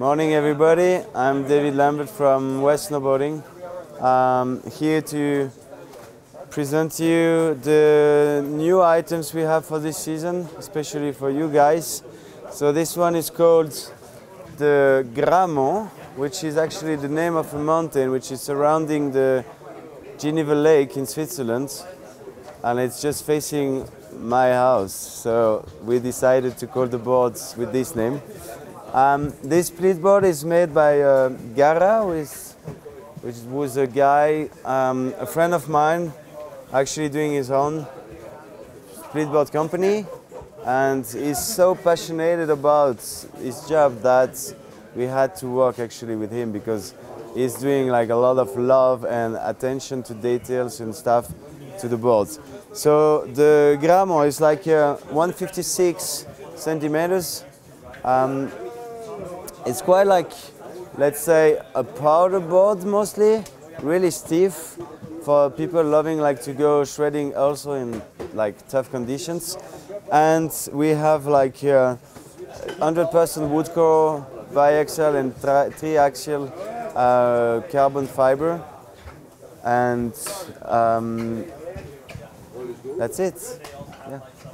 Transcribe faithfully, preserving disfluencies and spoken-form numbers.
Morning everybody, I'm David Lambert from West Snowboarding. I'm here to present to you the new items we have for this season, especially for you guys. So this one is called the Grammont, which is actually the name of a mountain which is surrounding the Geneva lake in Switzerland, and it's just facing my house. So we decided to call the boards with this name. Um, this splitboard is made by uh, Gara, who is, which was a guy, um, a friend of mine, actually doing his own splitboard company, and he's so passionate about his job that we had to work actually with him, because he's doing like a lot of love and attention to details and stuff to the boards. So the Grammont is like uh, one hundred fifty-six centimeters. Um, It's quite like, let's say, a powder board mostly, really stiff for people loving like to go shredding also in like tough conditions. And we have like one hundred percent wood core, biaxial and tri-axial uh, carbon fiber, and um, that's it. Yeah.